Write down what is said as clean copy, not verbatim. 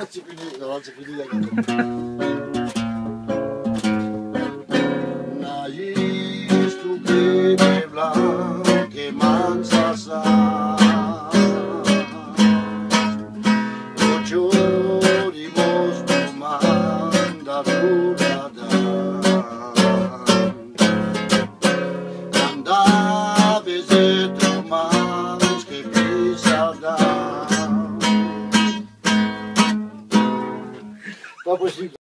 c'est fini. Naïs tu que blanc que mansa sa. Ochorimos tu manda turada. Candaves de tu mans que pisada. Pas possible.